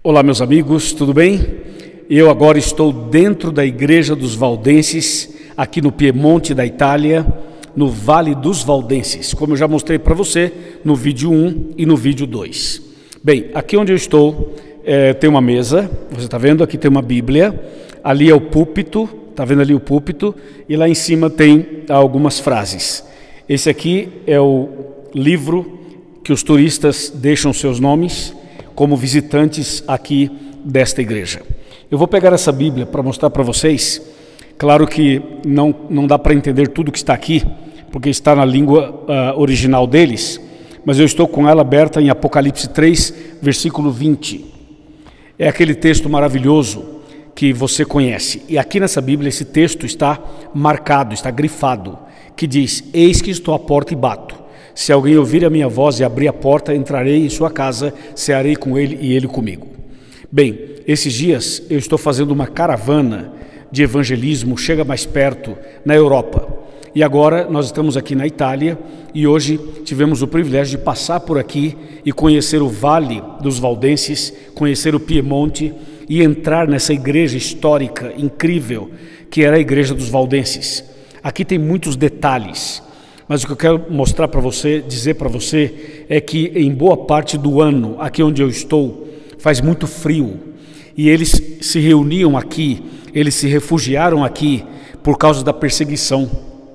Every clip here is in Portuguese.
Olá, meus amigos, tudo bem? Eu agora estou dentro da Igreja dos Valdenses, aqui no Piemonte da Itália, no Vale dos Valdenses, como eu já mostrei para você no vídeo 1 e no vídeo 2. Bem, aqui onde eu estou tem uma mesa, você está vendo? Aqui tem uma Bíblia, ali é o púlpito, está vendo ali o púlpito? E lá em cima tem algumas frases. Esse aqui é o livro que os turistas deixam seus nomes como visitantes aqui desta igreja. Eu vou pegar essa Bíblia para mostrar para vocês. Claro que não dá para entender tudo que está aqui, porque está na língua original deles, mas eu estou com ela aberta em Apocalipse 3, versículo 20. É aquele texto maravilhoso que você conhece. E aqui nessa Bíblia esse texto está marcado, está grifado, que diz: eis que estou à porta e bato. Se alguém ouvir a minha voz e abrir a porta, entrarei em sua casa, cearei com ele e ele comigo. Bem, esses dias eu estou fazendo uma caravana de evangelismo, chega mais perto, na Europa. E agora nós estamos aqui na Itália e hoje tivemos o privilégio de passar por aqui e conhecer o Vale dos Valdenses, conhecer o Piemonte e entrar nessa igreja histórica, incrível, que era a Igreja dos Valdenses. Aqui tem muitos detalhes. Mas o que eu quero mostrar para você, dizer para você, é que em boa parte do ano, aqui onde eu estou, faz muito frio. E eles se reuniam aqui, eles se refugiaram aqui por causa da perseguição.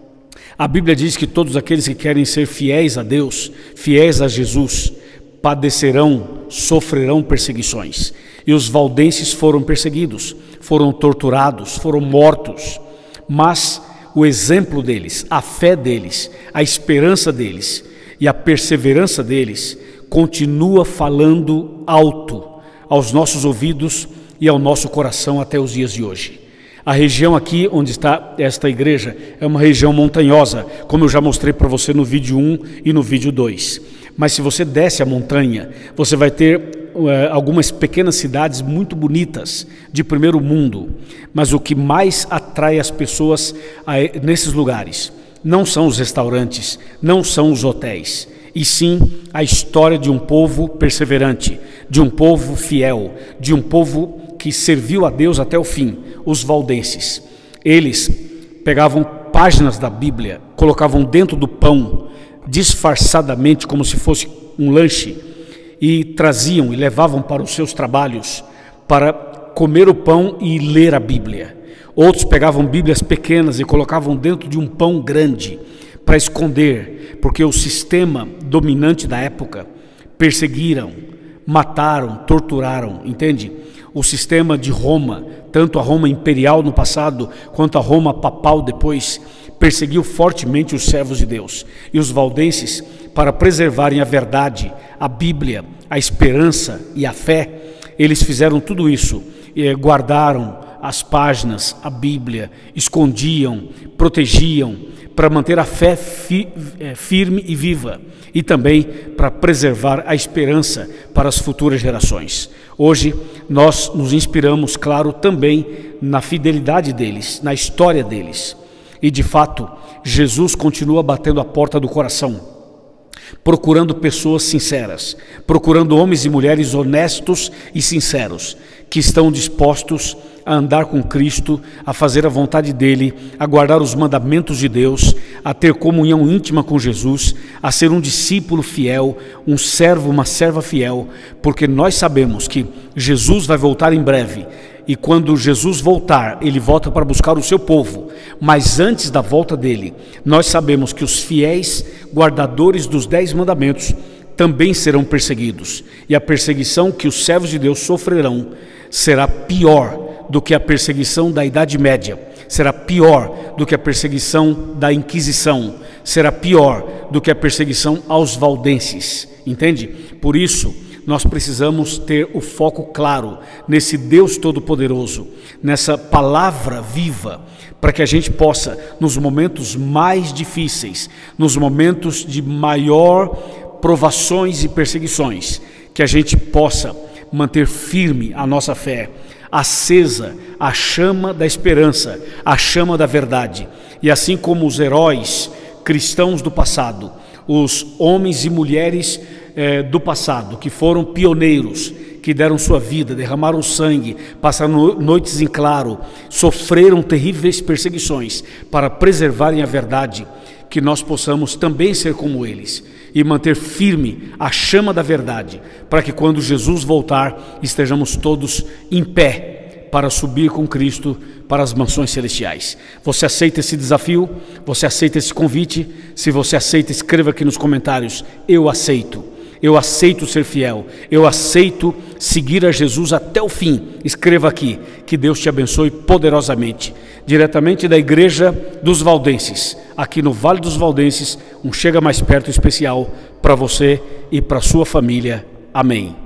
A Bíblia diz que todos aqueles que querem ser fiéis a Deus, fiéis a Jesus, padecerão, sofrerão perseguições. E os valdenses foram perseguidos, foram torturados, foram mortos. Mas o exemplo deles, a fé deles, a esperança deles e a perseverança deles continua falando alto aos nossos ouvidos e ao nosso coração até os dias de hoje. A região aqui onde está esta igreja é uma região montanhosa, como eu já mostrei para você no vídeo 1 e no vídeo 2. Mas se você desce a montanha, você vai ter algumas pequenas cidades muito bonitas, de primeiro mundo. Mas o que mais atrai as pessoas nesses lugares não são os restaurantes, não são os hotéis, e sim a história de um povo perseverante, de um povo fiel, de um povo que serviu a Deus até o fim, os valdenses. Eles pegavam páginas da Bíblia, colocavam dentro do pão, disfarçadamente como se fosse um lanche, e traziam e levavam para os seus trabalhos para comer o pão e ler a Bíblia. Outros pegavam Bíblias pequenas e colocavam dentro de um pão grande para esconder, porque o sistema dominante da época perseguiram, mataram, torturaram, entende? O sistema de Roma, tanto a Roma imperial no passado quanto a Roma papal depois, perseguiu fortemente os servos de Deus. E os valdenses, para preservarem a verdade, a Bíblia, a esperança e a fé, eles fizeram tudo isso, guardaram as páginas, a Bíblia, escondiam, protegiam, para manter a fé firme e viva, e também para preservar a esperança para as futuras gerações. Hoje nós nos inspiramos, claro, também na fidelidade deles, na história deles. E de fato, Jesus continua batendo a porta do coração, procurando pessoas sinceras, procurando homens e mulheres honestos e sinceros, que estão dispostos a andar com Cristo, a fazer a vontade dEle, a guardar os mandamentos de Deus, a ter comunhão íntima com Jesus, a ser um discípulo fiel, um servo, uma serva fiel, porque nós sabemos que Jesus vai voltar em breve. E quando Jesus voltar, Ele volta para buscar o seu povo. Mas antes da volta dEle, nós sabemos que os fiéis guardadores dos 10 mandamentos também serão perseguidos. E a perseguição que os servos de Deus sofrerão será pior do que a perseguição da Idade Média. Será pior do que a perseguição da Inquisição. Será pior do que a perseguição aos valdenses. Entende? Por isso, nós precisamos ter o foco claro nesse Deus Todo-Poderoso, nessa palavra viva, para que a gente possa, nos momentos mais difíceis, nos momentos de maior provações e perseguições, que a gente possa manter firme a nossa fé, acesa a chama da esperança, a chama da verdade. E assim como os heróis cristãos do passado, os homens e mulheres do passado, que foram pioneiros, que deram sua vida, derramaram sangue, passaram noites em claro, sofreram terríveis perseguições para preservarem a verdade, que nós possamos também ser como eles e manter firme a chama da verdade, para que quando Jesus voltar, estejamos todos em pé para subir com Cristo para as mansões celestiais. Você aceita esse desafio? Você aceita esse convite? Se você aceita, escreva aqui nos comentários: eu aceito. Eu aceito ser fiel, eu aceito seguir a Jesus até o fim. Escreva aqui, que Deus te abençoe poderosamente. Diretamente da Igreja dos Valdenses, aqui no Vale dos Valdenses, um Chega Mais Perto especial para você e para sua família. Amém.